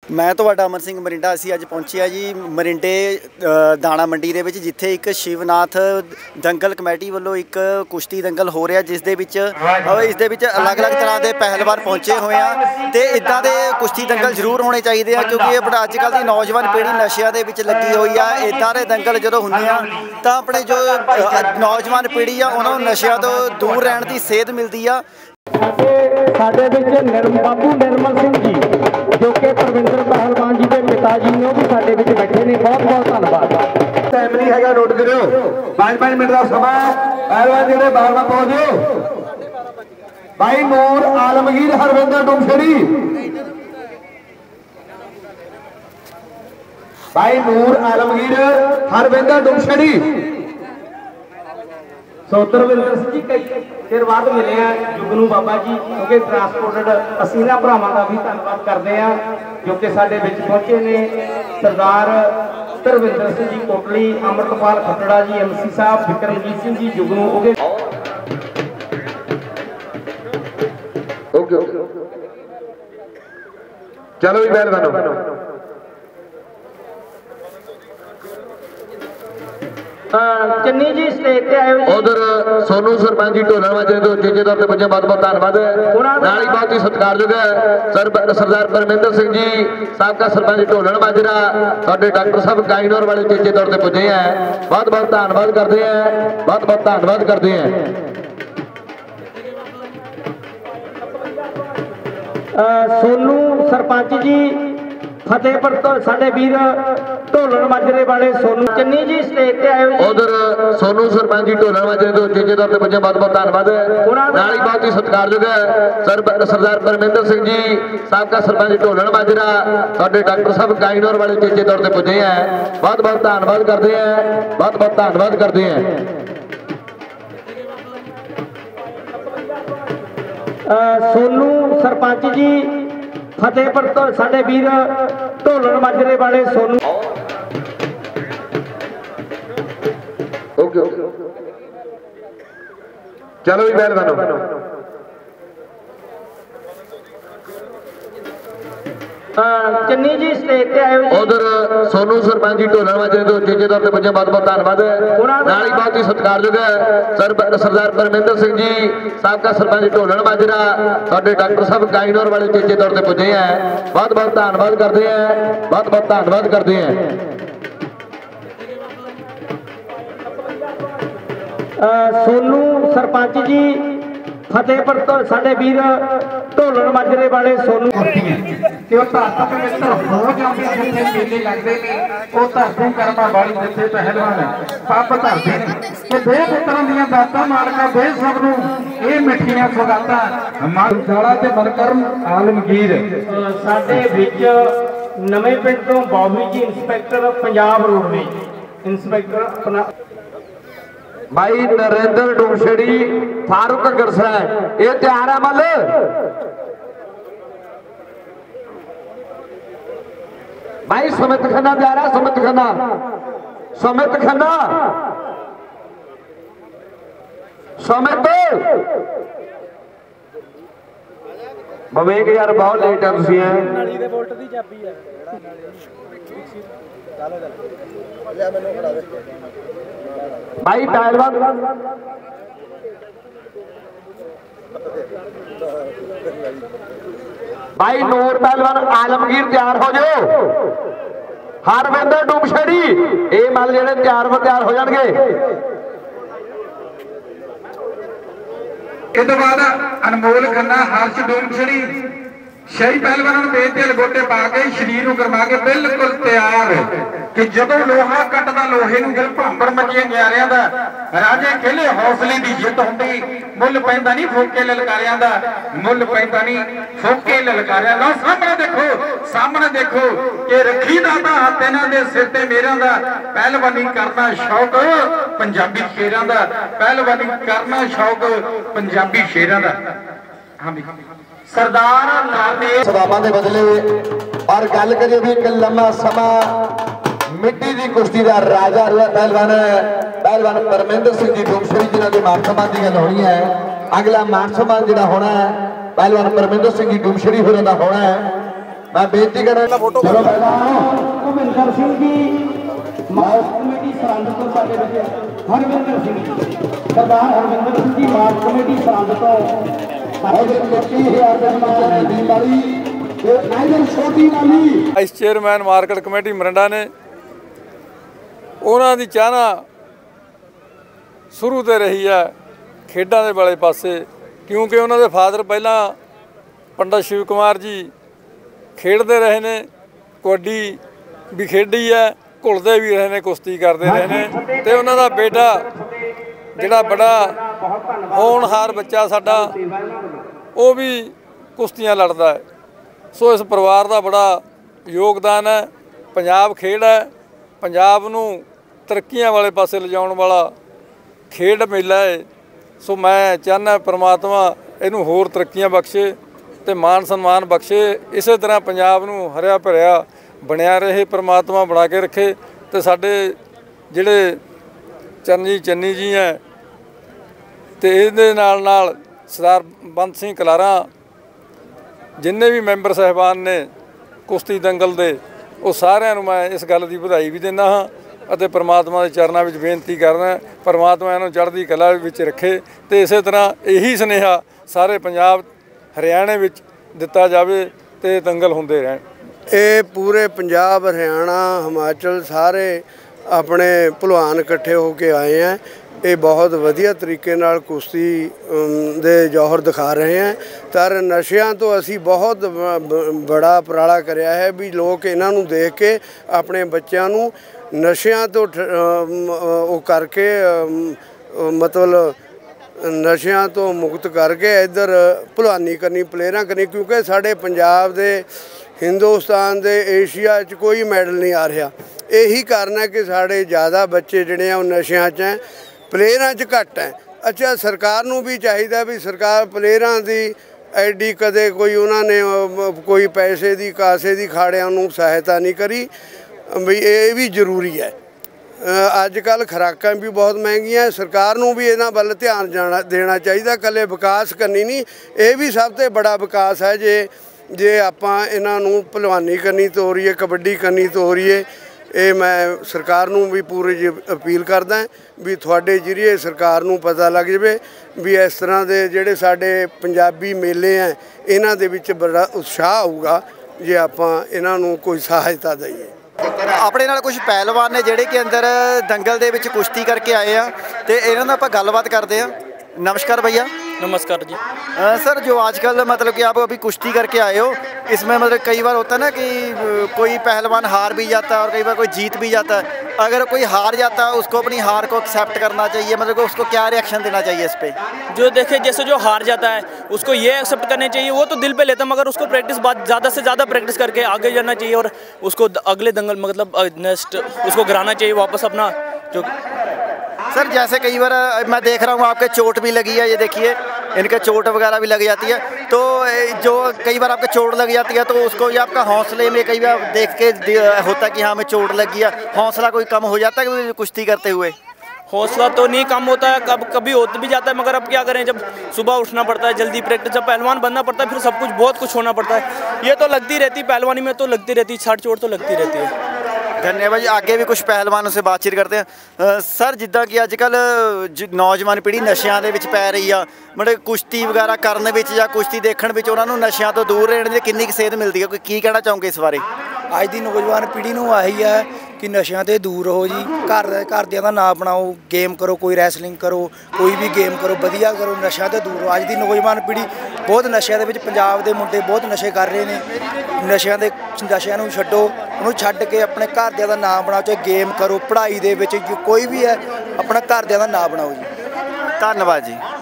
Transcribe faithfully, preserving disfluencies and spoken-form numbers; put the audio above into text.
मैं ਤੁਹਾਡਾ ਅਮਰ ਸਿੰਘ ਮਰਿੰਡਾ। ਅਸੀਂ ਅੱਜ ਪਹੁੰਚੇ ਆ ਜੀ ਮਰਿੰਡੇ ਦਾਣਾ ਮੰਡੀ ਦੇ ਵਿੱਚ, ਜਿੱਥੇ ਇੱਕ ਸ਼ਿਵਨਾਥ ਦੰਗਲ ਕਮੇਟੀ ਵੱਲੋਂ ਇੱਕ ਕੁਸ਼ਤੀ ਦੰਗਲ ਹੋ ਰਿਹਾ, ਜਿਸ ਦੇ ਵਿੱਚ ਇਸ ਦੇ ਵਿੱਚ ਅਲੱਗ-ਅਲੱਗ ਤਰ੍ਹਾਂ ਦੇ ਪਹਿਲਵਾਨ ਪਹੁੰਚੇ ਹੋਏ ਆ ਤੇ ਇਦਾਂ ਦੇ ਕੁਸ਼ਤੀ ਦੰਗਲ ਜ਼ਰੂਰ ਹੋਣੇ ਚਾਹੀਦੇ ਆ, ਕਿਉਂਕਿ ਇਹ ਅੱਜ ਕੱਲ੍ਹ ਦੀ ਨੌਜਵਾਨ ਪੀੜ੍ਹੀ ਨਸ਼ਿਆਂ ਦੇ ਵਿੱਚ ਲੱਗੀ ਹੋਈ ਆ। ਇਦਾਂ ਦੇ ਦੰਗਲ ਜਦੋਂ ਹੁੰਦੇ ਆ ਤਾਂ ਆਪਣੇ ਜੋ ਨੌਜਵਾਨ ਪੀੜ੍ਹੀ ਆ ਉਹਨਾਂ ਨੂੰ ਨਸ਼ਿਆਂ ਤੋਂ ਦੂਰ ਰਹਿਣ ਦੀ ਸੇਧ ਮਿਲਦੀ ਆ। ਸਾਡੇ ਵਿੱਚ ਨਿਰਮ ਬਾਬੂ ਨਿਰਮਲ ਸਿੰਘ ਜੀ जो कि परविंदर पहलवान जी के पिता जी ने भी साडे विच बैठे ने, बहुत बहुत धन्यवाद। टाइम नहीं है, नोट करो पाँच पाँच मिनट का समा पहलवान जी बाहर ना पहुंचो। भाई नूर आलमगीर हरविंदर डुमछड़ी, भाई नूर आलमगीर हरविंदर डुमछड़ी। सो तरविंदर सिंह जी कई चिर बाद मिले हैं जुगनू बाबा जी, क्योंकि ट्रांसपोर्टेड असीं इन्हां भरावां दा भी धन्नवाद करते हैं जो कि साडे विच पहुंचे ने। सरदार तरविंदर सिंह जी कोटली, अमृतपाल खट्टड़ा जी एम सी साहब, विक्रमजीत सिंह जी जुगनू। ओके चलो जी पहलवानों, चन्नी जी स्टेज पे आए हो। उधर सोनू सरपंच जी ढोलन माजरे तो चेचे तौर पर बहुत बहुत धन्यवाद है। नाल ही बहुत ही सत्कारयोग है सर सरदार परमिंदर सिंह जी साबका सरपंच ढोलन माजरा, साडे डॉक्टर साहब गाइनौर वाले चेचे तौर पर पुजे हैं, बहुत बहुत धन्यवाद करते हैं, बहुत बहुत धन्यवाद करते हैं। सोनू सरपंच जी फतेहपुर तो साडे वीर ढोलन माजरे वाले सोनू चन्नी जी स्टेज पे आए हो। उधर सोनू सरपंच जी ढोलन माजरे तो चेचे तौर पर पुजे बहुत बहुत धन्यवाद है। नाल ही बहुत ही सत्कारयोग है सर सरदार परमिंदर सिंह जी साबका सरपंच ढोलन माजरा, साडे डॉक्टर साहब गाइनौर वाले चेचे तौर पर पुजे हैं, बहुत बहुत धन्यवाद करते हैं, बहुत बहुत धन्यवाद करते हैं। सोनू सरपंच जी फतेहपुर तो साडे वीर ढोलन माजरे वाले सोनू। ओके चलो जी पहलवानों, चन्नी जी स्टेज पे आए हो। उधर सोनू सरपंच जी ढोलन माजरे तो चेचे तौर पर पुजे बहुत बहुत धन्यवाद है। नाल ही बहुत ही सत्कारयोग है सर सरदार परमिंदर सिंह जी साबका सरपंच ढोलन माजरा, साडे डॉक्टर साहब गाइनौर वाले चेचे तौर पर पुजे हैं, बहुत बहुत धन्यवाद करते हैं, बहुत बहुत धन्यवाद करते हैं। सोनू सरपंच जी फतेहपुर तो साडे वीर ढोलन माजरे वाले सोनू कि वो धरती पवित्र हो जाती है, जिथे मेले लगते हैं वो धरती कर्मा वाली जिथे पहलवान पब धरते हैं कि दे पुत्रां दीयां दातां मालका दे सब नूं ये मिठियां सौगातां। मालशाला ते मनकरम आलमगीर साडे विच नवें पिंड तो Babu ji inspector Punjab roadways inspector अपना भाई नरेंद्र डुमछड़ी फारूक गरसा ये तैयार है मल भाई सुमित खन्ना तैयार है, सुमित खन्ना सुमित खन्ना सुमित बवेक यार बहुत लेट है तुसी हैं भाई पहलवान भाई नूर पहलवान आलमगीर तैयार हो जाओ। हरविंदर डुमछड़ी ये मल जेडे तैयार व तैयार हो जाएंगे। इस बाद अनमोल खन्ना हर्ष डुमछड़ी शही पहलवान बेतेल गोटे पा के शरीर गरमा के बिल्कुल तैयार कि जदों लोहा कटदा लोहे नूं गिल भांबर मचिए न्यारियां दा राजे खेले हौसले की जित होंदी, मुल पैंदा नहीं फोके ललकारियां दा, मुल पैंदा नहीं फोके ललकारियां दा। सामने देखो सामने देखो कि रखी दा हाथ इन्हां दे सिर ते मेरां दा, पहलवानी करना शौक पंजाबी शेरां दा, पहलवानी करना शौक पंजाबी शेरां दा। हाँ भी सरदार सवाबां दे बदले और गल करिए भी एक लम्मा समा मिट्टी की कुश्ती का राजा रहा पहलवान पहलवान परमिंदर सिंह जी डुमछड़ी जिन्हों के मान सम्मान की गल होनी है। अगला मान सम्मान जो होना है पहलवान परमिंदर सिंह जी डुमछड़ी होने का होना है। मैं बेनती करा ਚਲੋ ਪਹਿਲਾਂ ਭੁਪਿੰਦਰ ਸਿੰਘ ਜੀ ਮਾਰਚ ਕਮੇਟੀ ਸਰਹੰਦ ਤੋਂ ਸਾਡੇ ਵਿੱਚ ਹਰਵਿੰਦਰ ਸਿੰਘ ਜੀ ਸਰਦਾਰ ਹਰਵਿੰਦਰ ਸਿੰਘ ਜੀ ਮਾਰਚ ਕਮੇਟੀ ਸਰਹੰਦ ਤੋਂ ਸਾਡੇ ਇਕੱਤੀ ਹਜ਼ਾਰ ਦੇ ਮਾਰ ਦੀ ਵਾਲੀ ਤੇ ਨਾਇਰ ਛੋਟੀ ਵਾਲੀ vice chairman market committee Morinda ਨੇ ਉਹਨਾਂ ਦੀ ਚਾਹਨਾ ਸ਼ੁਰੂ ਤੋਂ ਰਹੀ ਹੈ ਖੇਡਾਂ ਦੇ ਵਾਲੇ ਪਾਸੇ, ਕਿਉਂਕਿ ਉਹਨਾਂ ਦੇ ਫਾਦਰ ਪਹਿਲਾਂ ਪੰਡਤ ਸ਼ਿਵ ਕੁਮਾਰ ਜੀ ਖੇਡਦੇ ਰਹੇ ਨੇ, ਕਬੱਡੀ ਵੀ ਖੇਡੀ ਹੈ, ਘੁਲਦੇ ਵੀ ਰਹੇ ਨੇ, ਕੁਸ਼ਤੀ ਕਰਦੇ ਰਹੇ ਨੇ, ਤੇ ਉਹਨਾਂ ਦਾ ਬੇਟਾ ਜਿਹੜਾ ਬੜਾ ਹੋਣਹਾਰ ਬੱਚਾ ਸਾਡਾ ਉਹ ਵੀ ਕੁਸ਼ਤੀਆਂ ਲੜਦਾ ਹੈ। ਸੋ ਇਸ ਪਰਿਵਾਰ ਦਾ ਬੜਾ ਯੋਗਦਾਨ ਹੈ। ਪੰਜਾਬ ਖੇਡ ਹੈ, ਪੰਜਾਬ ਨੂੰ ਤਰੱਕੀਆਂ ਵਾਲੇ ਪਾਸੇ ਲਿਜਾਉਣ ਵਾਲਾ ਖੇਡ ਮੇਲਾ ਹੈ। ਸੋ ਮੈਂ ਚਾਹੁੰਦਾ ਪ੍ਰਮਾਤਮਾ ਇਹਨੂੰ ਹੋਰ ਤਰੱਕੀਆਂ ਬਖਸ਼ੇ ਤੇ ਮਾਨ ਸਨਮਾਨ ਬਖਸ਼ੇ, ਇਸੇ ਤਰ੍ਹਾਂ ਪੰਜਾਬ ਨੂੰ ਹਰਿਆ ਭਰਿਆ ਬਣਿਆ ਰਹੇ, ਪ੍ਰਮਾਤਮਾ ਬਣਾ ਕੇ ਰੱਖੇ। ਤੇ ਸਾਡੇ ਜਿਹੜੇ ਚਰਨਜੀਤ ਚੰਨੀ ਜੀ ਹੈ ਤੇ ਇਹਦੇ ਨਾਲ ਨਾਲ ਸਰਦਾਰ ਬੰਦ ਸਿੰਘ ਕਲਾਰਾ, ਜਿੰਨੇ ਵੀ ਮੈਂਬਰ ਸਾਹਿਬਾਨ ਨੇ ਕੁਸ਼ਤੀ ਦੰਗਲ ਦੇ, ਉਹ ਸਾਰਿਆਂ ਨੂੰ ਮੈਂ ਇਸ ਗੱਲ ਦੀ ਵਧਾਈ ਵੀ ਦਿੰਦਾ ਹਾਂ ਅਤੇ ਪ੍ਰਮਾਤਮਾ ਦੇ ਚਰਨਾਂ ਵਿੱਚ ਬੇਨਤੀ ਕਰਦਾ, ਪ੍ਰਮਾਤਮਾ ਇਹਨੂੰ ਚੜ੍ਹਦੀ ਕਲਾ ਵਿੱਚ ਰੱਖੇ ਤੇ ਇਸੇ ਤਰ੍ਹਾਂ ਇਹੀ ਸੁਨੇਹਾ ਸਾਰੇ ਪੰਜਾਬ ਹਰਿਆਣੇ ਵਿੱਚ ਦਿੱਤਾ ਜਾਵੇ ਤੇ ਦੰਗਲ ਹੁੰਦੇ ਰਹਿਣ। ਇਹ ਪੂਰੇ ਪੰਜਾਬ, ਹਰਿਆਣਾ, ਹਿਮਾਚਲ ਸਾਰੇ ਆਪਣੇ ਭਲਵਾਨ ਇਕੱਠੇ ਹੋ ਕੇ ਆਏ ਹੈ। ਇਹ ਬਹੁਤ ਵਧੀਆ ਤਰੀਕੇ ਨਾਲ ਕੁਸ਼ਤੀ ਦੇ ਜੌਹਰ ਦਿਖਾ ਰਹੇ ਹੈ। ਪਰ ਨਸ਼ਿਆਂ ਤੋਂ ਅਸੀਂ ਬਹੁਤ ਬੜਾ ਉਪਰਾਲਾ ਕਰਿਆ ਹੈ ਵੀ ਲੋਕ ਇਹਨਾਂ ਨੂੰ ਦੇਖ ਕੇ ਆਪਣੇ ਬੱਚਿਆਂ ਨੂੰ ਨਸ਼ਿਆਂ ਤੋਂ ਉਹ ਕਰਕੇ ਮਤਲਬ ਨਸ਼ਿਆਂ ਤੋਂ ਮੁਕਤ ਕਰਕੇ ਇੱਧਰ ਭਲਵਾਨੀ ਕਰਨੀ, ਪਲੇਅਰਾਂ ਕਰਨੀ, ਕਿਉਂਕਿ ਸਾਡੇ ਪੰਜਾਬ ਦੇ, ਹਿੰਦੁਸਤਾਨ ਦੇ, ਏਸ਼ੀਆ 'ਚ ਕੋਈ ਮੈਡਲ ਨਹੀਂ ਆ ਰਿਹਾ। ਇਹੀ ਕਾਰਨ ਹੈ ਕਿ ਸਾਡੇ ਜ਼ਿਆਦਾ ਬੱਚੇ ਜਿਹੜੇ ਆ ਉਹ ਨਸ਼ਿਆਂ 'ਚ ਹੈ, ਪਲੇਅਰਾਂ 'ਚ ਘੱਟ ਹੈ। ਅੱਛਾ, ਸਰਕਾਰ ਨੂੰ ਵੀ ਚਾਹੀਦਾ ਵੀ ਸਰਕਾਰ ਪਲੇਅਰਾਂ ਦੀ ਐਡੀ ਕਦੇ ਕੋਈ ਉਹਨਾਂ ਨੇ ਕੋਈ ਪੈਸੇ ਦੀ ਕਾਸੇ ਦੀ ਖਾੜਿਆਂ ਨੂੰ ਸਹਾਇਤਾ ਨਹੀਂ ਕਰੀ, ਵੀ ਇਹ ਵੀ ਜ਼ਰੂਰੀ ਹੈ। ਅੱਜ ਕੱਲ੍ਹ ਖੁਰਾਕਾਂ ਵੀ ਬਹੁਤ ਮਹਿੰਗੀਆਂ, ਸਰਕਾਰ ਨੂੰ ਵੀ ਇਹਨਾਂ ਵੱਲ ਧਿਆਨ ਜਾਣਾ ਦੇਣਾ ਚਾਹੀਦਾ। ਇਕੱਲੇ ਵਿਕਾਸ ਕਰਨੀ ਨਹੀਂ, ਇਹ ਵੀ ਸਭ ਤੋਂ ਬੜਾ ਵਿਕਾਸ ਹੈ ਜੇ ਜੇ ਆਪਾਂ ਇਹਨਾਂ ਨੂੰ ਭਲਵਾਨੀ ਕਰਨੀ ਤੋਰੀਏ, ਕਬੱਡੀ ਕਰਨੀ ਤੋਰੀਏ। ਇਹ ਮੈਂ ਸਰਕਾਰ ਨੂੰ ਵੀ ਪੂਰੀ ਅਪੀਲ ਕਰਦਾ ਵੀ ਤੁਹਾਡੇ ਜ਼ਰੀਏ ਸਰਕਾਰ ਨੂੰ ਪਤਾ ਲੱਗ ਜਾਵੇ ਵੀ ਇਸ ਤਰ੍ਹਾਂ ਦੇ ਜਿਹੜੇ ਸਾਡੇ ਪੰਜਾਬੀ ਮੇਲੇ ਹੈ ਇਹਨਾਂ ਦੇ ਵਿੱਚ ਬੜਾ ਉਤਸ਼ਾਹ ਆਊਗਾ ਜੇ ਆਪਾਂ ਇਹਨਾਂ ਨੂੰ ਕੋਈ ਸਹਾਇਤਾ ਦਈਏ। ਆਪਣੇ ਨਾਲ ਕੁਝ ਪਹਿਲਵਾਨ ਨੇ ਜਿਹੜੇ ਕਿ ਅੰਦਰ ਦੰਗਲ ਦੇ ਵਿੱਚ ਕੁਸ਼ਤੀ ਕਰਕੇ ਆਏ ਆ ਤੇ ਇਹਨਾਂ ਨਾਲ ਆਪਾਂ ਗੱਲਬਾਤ ਕਰਦੇ ਆ। नमस्कार भैया। नमस्कार जी। आ, सर जो आजकल मतलब कि आप अभी कुश्ती करके आए हो, इसमें मतलब कई बार होता है ना कि कोई पहलवान हार भी जाता है और कई बार कोई जीत भी जाता है। अगर कोई हार जाता है उसको अपनी हार को एक्सेप्ट करना चाहिए, मतलब उसको क्या रिएक्शन देना चाहिए इस पर? जो देखे जैसे जो हार जाता है उसको ये एक्सेप्ट करना चाहिए, वो तो दिल पे लेता, मगर उसको प्रैक्टिस बाद ज़्यादा से ज़्यादा प्रैक्टिस करके आगे जाना चाहिए और उसको अगले दंगल मतलब नेक्स्ट उसको गिराना चाहिए वापस अपना। जो सर जैसे कई बार मैं देख रहा हूँ आपके चोट भी लगी है, ये देखिए इनके चोट वगैरह भी लग जाती है, तो जो कई बार आपके चोट लग जाती है तो उसको ये आपका हौसले में कई बार देख के होता है कि हाँ हमें चोट लगी है, हौसला कोई कम हो जाता है कुश्ती करते हुए? हौसला तो नहीं कम होता है, कब कभी हो भी जाता है, मगर अब क्या करें, जब सुबह उठना पड़ता है, जल्दी प्रैक्टिस, जब पहलवान बनना पड़ता है फिर सब कुछ बहुत कुछ होना पड़ता है। ये तो लगती रहती पहलवानी में, तो लगती रहती छाट चोट तो लगती रहती है। धन्यवाद जी। आगे भी कुछ पहलवानों से बातचीत करते हैं। आ, सर जिद्दां कि अजकल नौजवान पीढ़ी नशियां दे विच पै रही आ, मतलब कुश्ती वगैरह करने विच या कुश्ती देखण विच उन्हां नूं नशियां तो दूर रहण दी किन्नी सेध मिलदी है, कोई की कहना चाहोगे इस बारे? ਅੱਜ ਦੀ ਨੌਜਵਾਨ ਪੀੜ੍ਹੀ ਨੂੰ ਆਹੀ ਹੈ ਕਿ ਨਸ਼ਿਆਂ ਤੋਂ ਦੂਰ ਰਹੋ ਜੀ, ਘਰ ਘਰਦਿਆਂ ਦਾ ਨਾਂ ਬਣਾਓ, ਗੇਮ ਕਰੋ, ਕੋਈ ਰੈਸਲਿੰਗ ਕਰੋ, ਕੋਈ ਵੀ ਗੇਮ ਕਰੋ, ਵਧੀਆ ਕਰੋ, ਨਸ਼ਿਆਂ ਤੋਂ ਦੂਰ ਰਹੋ। ਅੱਜ ਦੀ ਨੌਜਵਾਨ ਪੀੜ੍ਹੀ ਬਹੁਤ ਨਸ਼ਿਆਂ ਦੇ ਵਿੱਚ, ਪੰਜਾਬ ਦੇ ਮੁੰਡੇ ਬਹੁਤ ਨਸ਼ੇ ਕਰ ਰਹੇ ਨੇ। ਨਸ਼ਿਆਂ ਦੇ ਨਸ਼ਿਆਂ ਨੂੰ ਛੱਡੋ, ਉਹਨੂੰ ਛੱਡ ਕੇ ਆਪਣੇ ਘਰਦਿਆਂ ਦਾ ਨਾਂ ਬਣਾਓ, ਚਾਹੇ ਗੇਮ ਕਰੋ, ਪੜ੍ਹਾਈ ਦੇ ਵਿੱਚ ਕੋਈ ਵੀ ਹੈ, ਆਪਣਾ ਘਰਦਿਆਂ ਦਾ ਨਾਂ ਬਣਾਓ ਜੀ। ਧੰਨਵਾਦ ਜੀ।